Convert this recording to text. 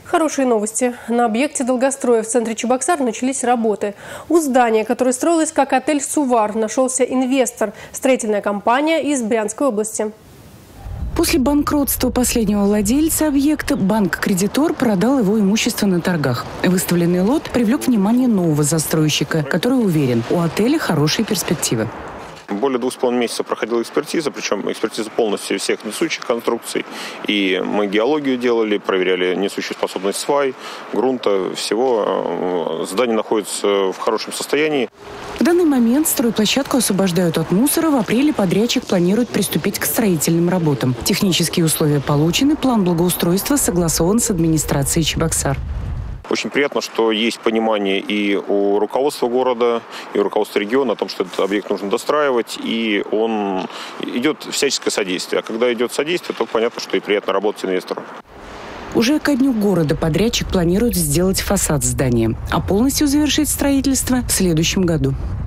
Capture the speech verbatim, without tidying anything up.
Хорошие новости. На объекте долгостроя в центре Чебоксар начались работы. У здания, которое строилось как отель «Сувар», нашелся инвестор – строительная компания из Брянской области. После банкротства последнего владельца объекта банк-кредитор продал его имущество на торгах. Выставленный лот привлек внимание нового застройщика, который уверен, у отеля хорошие перспективы. Более двух с половиной месяцев проходила экспертиза, причем экспертиза полностью всех несущих конструкций. И мы геологию делали, проверяли несущую способность свай, грунта, всего. Здание находится в хорошем состоянии. В данный момент стройплощадку освобождают от мусора. В апреле подрядчик планирует приступить к строительным работам. Технические условия получены, план благоустройства согласован с администрацией Чебоксар. Очень приятно, что есть понимание и у руководства города, и у руководства региона о том, что этот объект нужно достраивать, и он идет всяческое содействие. А когда идет содействие, то понятно, что и приятно работать инвестору. Уже ко дню города подрядчик планирует сделать фасад здания, а полностью завершить строительство в следующем году.